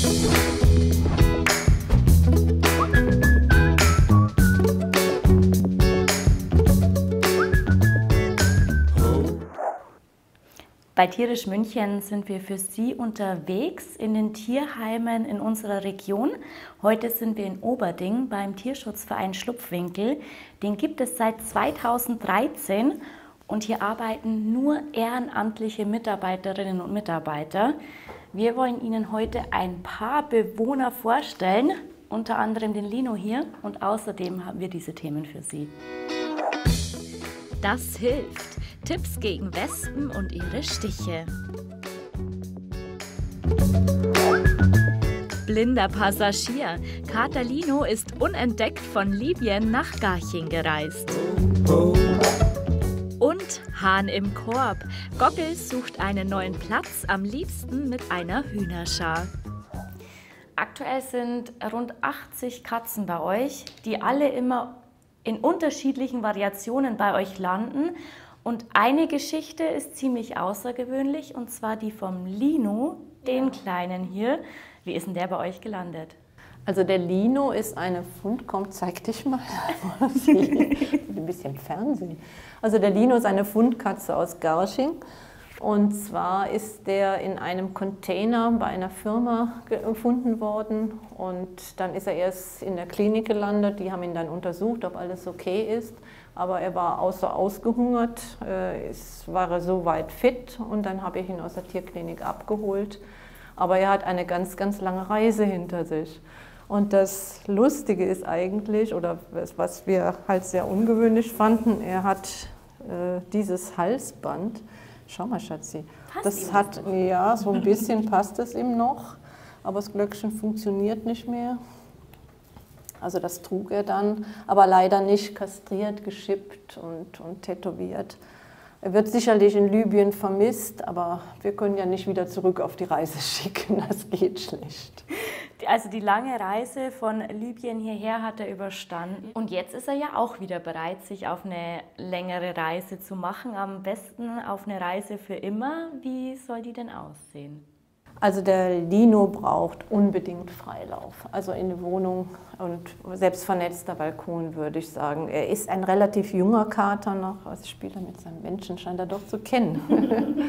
Bei Tierisch München sind wir für Sie unterwegs in den Tierheimen in unserer Region. Heute sind wir in Oberding beim Tierschutzverein Schlupfwinkel. Den gibt es seit 2013 und hier arbeiten nur ehrenamtliche Mitarbeiterinnen und Mitarbeiter. Wir wollen Ihnen heute ein paar Bewohner vorstellen, unter anderem den Lino hier, und außerdem haben wir diese Themen für Sie. Das hilft. Tipps gegen Wespen und ihre Stiche. Blinder Passagier. Kater Lino ist unentdeckt von Libyen nach Garching gereist. Und Hahn im Korb. Goggels sucht einen neuen Platz, am liebsten mit einer Hühnerschar. Aktuell sind rund 80 Katzen bei euch, die alle immer in unterschiedlichen Variationen bei euch landen. Und eine Geschichte ist ziemlich außergewöhnlich, und zwar die vom Lino, den Kleinen hier. Wie ist denn der bei euch gelandet? Also der Lino ist eine Komm, zeig dich mal. Ein bisschen Fernsehen. Also der Lino ist eine Fundkatze aus Garching. Und zwar ist der in einem Container bei einer Firma gefunden worden. Und dann ist er erst in der Klinik gelandet. Die haben ihn dann untersucht, ob alles okay ist. Aber er war ausgehungert, war er so weit fit, und dann habe ich ihn aus der Tierklinik abgeholt. Aber er hat eine ganz, ganz lange Reise hinter sich. Und das Lustige ist eigentlich, oder was wir halt sehr ungewöhnlich fanden, er hat dieses Halsband. Schau mal, Schatzi. Ja, so ein bisschen passt es ihm noch, aber das Glöckchen funktioniert nicht mehr. Also das trug er dann, aber leider nicht kastriert, geschippt und tätowiert. Er wird sicherlich in Libyen vermisst, aber wir können ja nicht wieder zurück auf die Reise schicken, das geht schlecht. Also die lange Reise von Libyen hierher hat er überstanden. Und jetzt ist er ja auch wieder bereit, sich auf eine längere Reise zu machen. Am besten auf eine Reise für immer. Wie soll die denn aussehen? Also der Lino braucht unbedingt Freilauf, also in die Wohnung und selbst vernetzter Balkon, würde ich sagen. Er ist ein relativ junger Kater noch, also Spieler mit seinem Menschen scheint er doch zu kennen.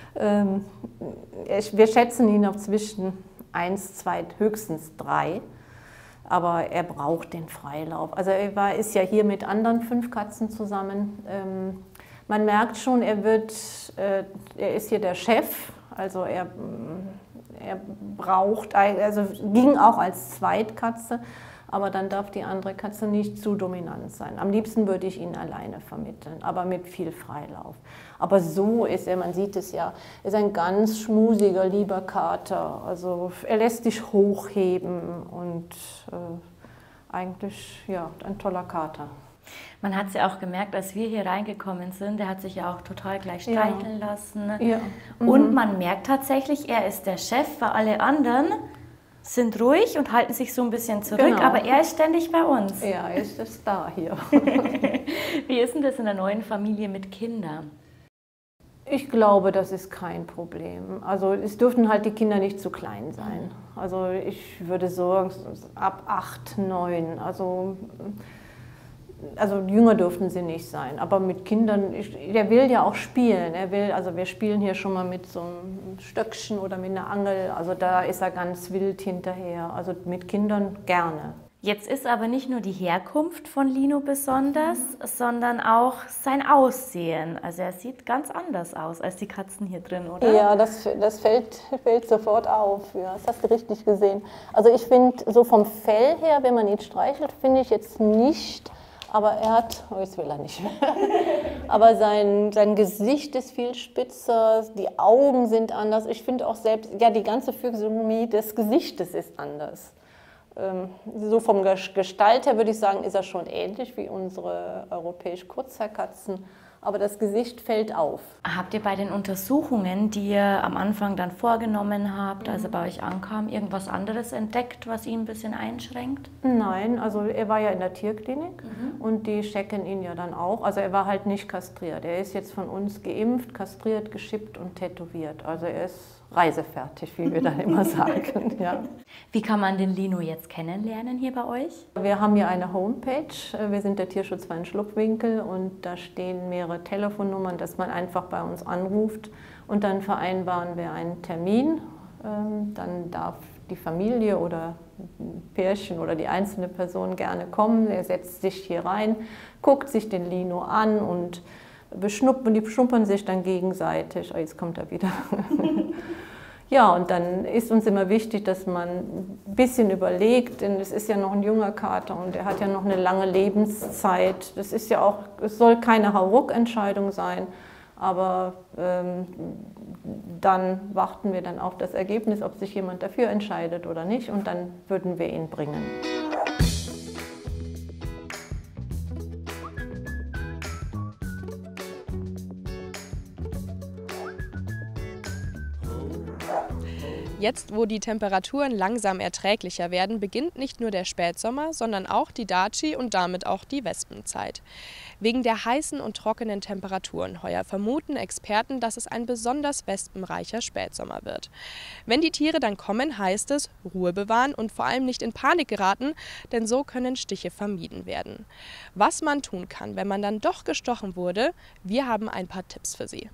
Wir schätzen ihn auf zwischen 1, 2, höchstens 3, aber er braucht den Freilauf. Also er ist ja hier mit anderen 5 Katzen zusammen. Man merkt schon, er ist hier der Chef. Also er braucht, also ging auch als Zweitkatze, aber dann darf die andere Katze nicht zu dominant sein. Am liebsten würde ich ihn alleine vermitteln, aber mit viel Freilauf. Aber so ist er, man sieht es ja, ist ein ganz schmusiger, lieber Kater. Also er lässt sich hochheben und eigentlich ja, ein toller Kater. Man hat es ja auch gemerkt, als wir hier reingekommen sind, der hat sich ja auch total gleich streicheln lassen. Ja. Und man merkt tatsächlich, er ist der Chef, weil alle anderen sind ruhig und halten sich so ein bisschen zurück, genau. Aber er ist ständig bei uns. Ja, er ist der Star hier. Wie ist denn das in der neuen Familie mit Kindern? Ich glaube, das ist kein Problem. Also es dürften halt die Kinder nicht zu klein sein. Also ich würde sagen, ab 8, 9, also jünger dürften sie nicht sein, aber mit Kindern, der will ja auch spielen. Also wir spielen hier schon mal mit so einem Stöckchen oder mit einer Angel, also da ist er ganz wild hinterher. Also mit Kindern gerne. Jetzt ist aber nicht nur die Herkunft von Lino besonders, sondern auch sein Aussehen. Also er sieht ganz anders aus als die Katzen hier drin, oder? Ja, das fällt sofort auf. Ja, das hast du richtig gesehen. Also ich finde, so vom Fell her, wenn man ihn streichelt, finde ich jetzt nicht. Aber er hat, oh, jetzt will er nicht mehr. Aber sein Gesicht ist viel spitzer, die Augen sind anders. Ich finde auch selbst, ja, die ganze Physiognomie des Gesichtes ist anders. So vom Gestalt her würde ich sagen, ist er schon ähnlich wie unsere europäisch Kurzhaarkatzen. Aber das Gesicht fällt auf. Habt ihr bei den Untersuchungen, die ihr am Anfang dann vorgenommen habt, als er bei euch ankam, irgendwas anderes entdeckt, was ihn ein bisschen einschränkt? Nein, also er war ja in der Tierklinik und die checken ihn ja dann auch. Also er war halt nicht kastriert. Er ist jetzt von uns geimpft, kastriert, geschippt und tätowiert. Also er ist reisefertig, wie wir dann immer sagen. Ja. Wie kann man den Lino jetzt kennenlernen hier bei euch? Wir haben hier eine Homepage, wir sind der Tierschutzverein Schlupfwinkel und da stehen mehrere Telefonnummern, dass man einfach bei uns anruft und dann vereinbaren wir einen Termin. Dann darf die Familie oder ein Pärchen oder die einzelne Person gerne kommen. Er setzt sich hier rein, guckt sich den Lino an und die beschnuppern sich dann gegenseitig. Oh, jetzt kommt er wieder. Ja, und dann ist uns immer wichtig, dass man ein bisschen überlegt, denn es ist ja noch ein junger Kater und er hat ja noch eine lange Lebenszeit. Das ist ja auch, es soll keine Hauruck-Entscheidung sein, aber dann warten wir dann auf das Ergebnis, ob sich jemand dafür entscheidet oder nicht, und dann würden wir ihn bringen. Jetzt, wo die Temperaturen langsam erträglicher werden, beginnt nicht nur der Spätsommer, sondern auch die Daci und damit auch die Wespenzeit. Wegen der heißen und trockenen Temperaturen heuer vermuten Experten, dass es ein besonders wespenreicher Spätsommer wird. Wenn die Tiere dann kommen, heißt es Ruhe bewahren und vor allem nicht in Panik geraten, denn so können Stiche vermieden werden. Was man tun kann, wenn man dann doch gestochen wurde, wir haben ein paar Tipps für Sie.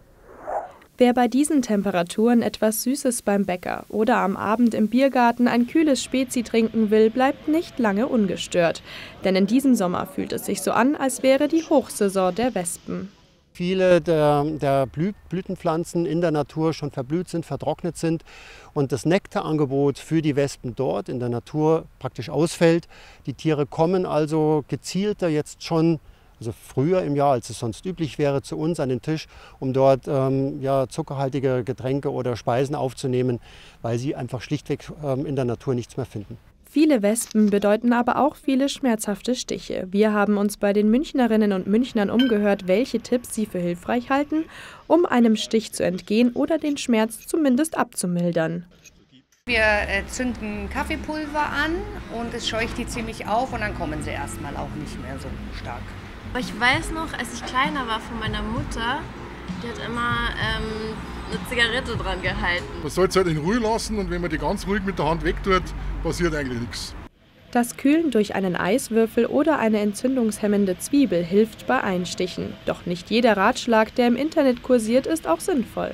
Wer bei diesen Temperaturen etwas Süßes beim Bäcker oder am Abend im Biergarten ein kühles Spezi trinken will, bleibt nicht lange ungestört. Denn in diesem Sommer fühlt es sich so an, als wäre die Hochsaison der Wespen. Viele der Blütenpflanzen in der Natur schon verblüht sind, vertrocknet sind und das Nektarangebot für die Wespen dort in der Natur praktisch ausfällt. Die Tiere kommen also gezielter jetzt schon, also früher im Jahr, als es sonst üblich wäre, zu uns an den Tisch, um dort zuckerhaltige Getränke oder Speisen aufzunehmen, weil sie einfach schlichtweg in der Natur nichts mehr finden. Viele Wespen bedeuten aber auch viele schmerzhafte Stiche. Wir haben uns bei den Münchnerinnen und Münchnern umgehört, welche Tipps sie für hilfreich halten, um einem Stich zu entgehen oder den Schmerz zumindest abzumildern. Wir zünden Kaffeepulver an und es scheucht die ziemlich auf und dann kommen sie erstmal auch nicht mehr so stark. Ich weiß noch, als ich kleiner war von meiner Mutter, die hat immer eine Zigarette dran gehalten. Man soll es halt in Ruhe lassen und wenn man die ganz ruhig mit der Hand wegtut, passiert eigentlich nichts. Das Kühlen durch einen Eiswürfel oder eine entzündungshemmende Zwiebel hilft bei Einstichen. Doch nicht jeder Ratschlag, der im Internet kursiert, ist auch sinnvoll.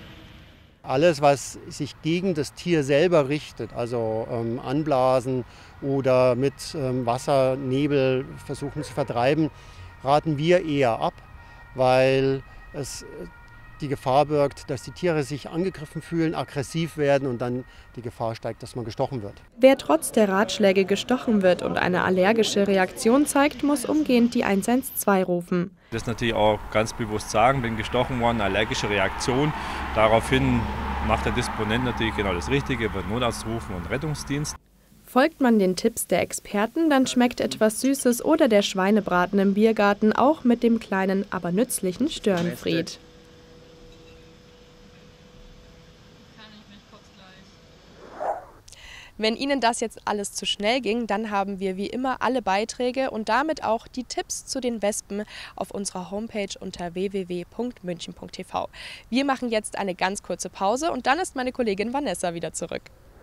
Alles, was sich gegen das Tier selber richtet, also anblasen oder mit Wasser, Nebel versuchen zu vertreiben, raten wir eher ab, weil es die Gefahr birgt, dass die Tiere sich angegriffen fühlen, aggressiv werden und dann die Gefahr steigt, dass man gestochen wird. Wer trotz der Ratschläge gestochen wird und eine allergische Reaktion zeigt, muss umgehend die 112 rufen. Das natürlich auch ganz bewusst sagen, bin gestochen worden, allergische Reaktion. Daraufhin macht der Disponent natürlich genau das Richtige, wird Notarzt rufen und Rettungsdienst. Folgt man den Tipps der Experten, dann schmeckt etwas Süßes oder der Schweinebraten im Biergarten auch mit dem kleinen, aber nützlichen Störenfried. Wenn Ihnen das jetzt alles zu schnell ging, dann haben wir wie immer alle Beiträge und damit auch die Tipps zu den Wespen auf unserer Homepage unter www.münchen.tv. Wir machen jetzt eine ganz kurze Pause und dann ist meine Kollegin Vanessa wieder zurück.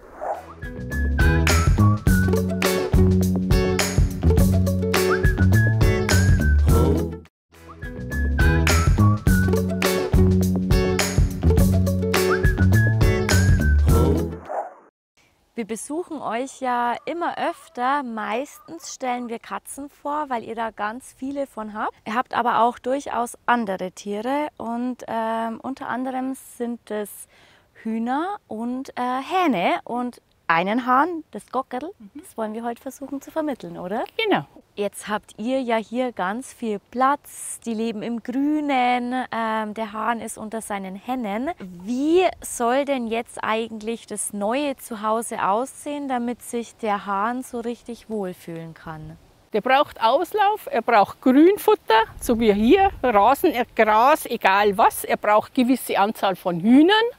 Wir besuchen euch ja immer öfter. Meistens stellen wir Katzen vor, weil ihr da ganz viele von habt. Ihr habt aber auch durchaus andere Tiere und unter anderem sind es Hühner und Hähne und einen Hahn, das Gockerl. Das wollen wir heute versuchen zu vermitteln, oder? Genau. Jetzt habt ihr ja hier ganz viel Platz, die leben im Grünen, der Hahn ist unter seinen Hennen. Wie soll denn jetzt eigentlich das neue Zuhause aussehen, damit sich der Hahn so richtig wohlfühlen kann? Der braucht Auslauf, er braucht Grünfutter, so wie hier, Rasen, Gras, egal was. Er braucht gewisse Anzahl von Hühnern,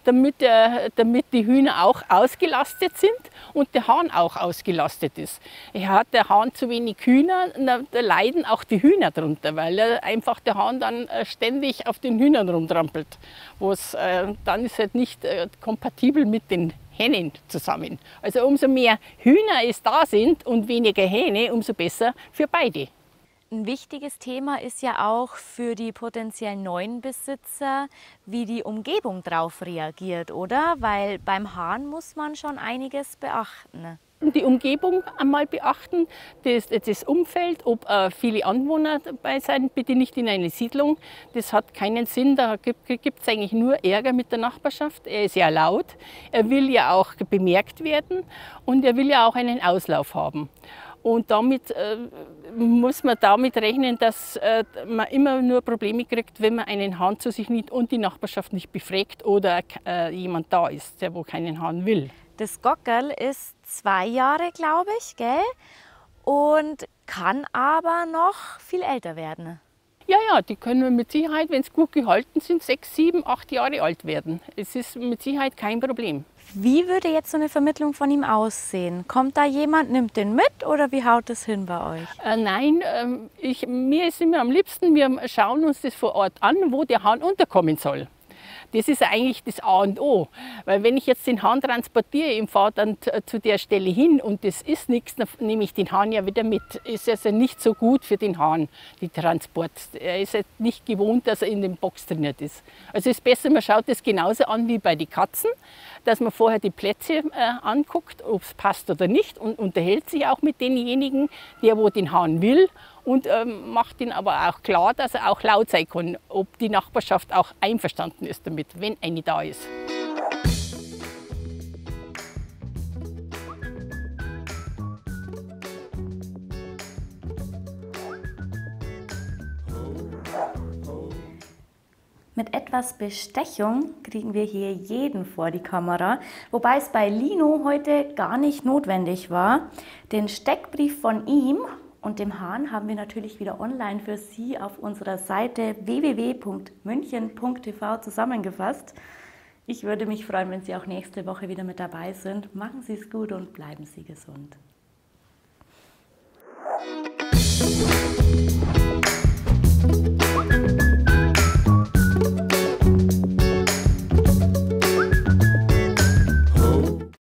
damit die Hühner auch ausgelastet sind und der Hahn auch ausgelastet ist. Hat der Hahn zu wenig Hühner, da leiden auch die Hühner drunter, weil einfach der Hahn dann ständig auf den Hühnern rumtrampelt. Dann ist halt nicht kompatibel mit den Hennen zusammen. Also umso mehr Hühner es da sind und weniger Hähne, umso besser für beide. Ein wichtiges Thema ist ja auch für die potenziellen neuen Besitzer, wie die Umgebung darauf reagiert, oder? Weil beim Hahn muss man schon einiges beachten. Die Umgebung einmal beachten, das Umfeld, ob viele Anwohner dabei sind, bitte nicht in eine Siedlung. Das hat keinen Sinn, da gibt es eigentlich nur Ärger mit der Nachbarschaft. Er ist ja laut, er will ja auch bemerkt werden und er will ja auch einen Auslauf haben. Und damit muss man damit rechnen, dass man immer nur Probleme kriegt, wenn man einen Hahn zu sich nimmt und die Nachbarschaft nicht befragt oder jemand da ist, der wo keinen Hahn will. Das Gockerl ist 2 Jahre, glaube ich, gell? Und kann aber noch viel älter werden. Ja, die können mit Sicherheit, wenn sie gut gehalten sind, 6, 7, 8 Jahre alt werden. Es ist mit Sicherheit kein Problem. Wie würde jetzt so eine Vermittlung von ihm aussehen? Kommt da jemand, nimmt den mit oder wie haut das hin bei euch? Nein, mir ist immer am liebsten, wir schauen uns das vor Ort an, wo der Hahn unterkommen soll. Das ist eigentlich das A und O, weil wenn ich jetzt den Hahn transportiere, ich fahre dann zu der Stelle hin und das ist nichts, dann nehme ich den Hahn ja wieder mit. Ist also nicht so gut für den Hahn, die Transport. Er ist halt nicht gewohnt, dass er in den Box trainiert ist. Also es ist besser, man schaut das genauso an wie bei den Katzen, dass man vorher die Plätze anguckt, ob es passt oder nicht und unterhält sich auch mit denjenigen, der wo den Hahn will. Und macht ihn aber auch klar, dass er auch laut sein kann, ob die Nachbarschaft auch einverstanden ist damit, wenn eine da ist. Mit etwas Bestechung kriegen wir hier jeden vor die Kamera, wobei es bei Lino heute gar nicht notwendig war. Den Steckbrief von ihm und dem Hahn haben wir natürlich wieder online für Sie auf unserer Seite www.münchen.tv zusammengefasst. Ich würde mich freuen, wenn Sie auch nächste Woche wieder mit dabei sind. Machen Sie es gut und bleiben Sie gesund.